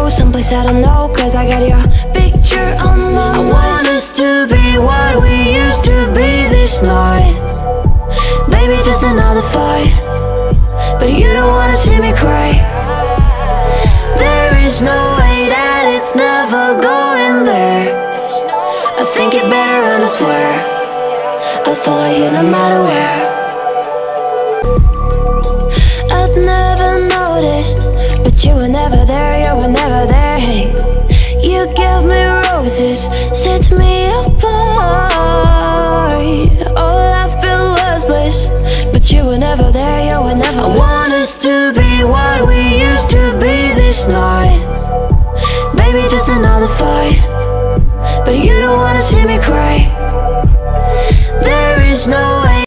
go someplace I don't know, cause I got your picture on my mind. I want us to be what we used to be this night. Maybe just another fight, but you don't wanna see me cry. There is no way that it's never going there. I think it better and I swear I'll follow you no matter where. I'd never noticed, but you were never there, you were never there. Hey, you gave me roses, set me apart. All I felt was bliss, but you were never there, you were never there. I want us to be what we used to be this night. Maybe just another fight, but you don't wanna see me cry. There is no way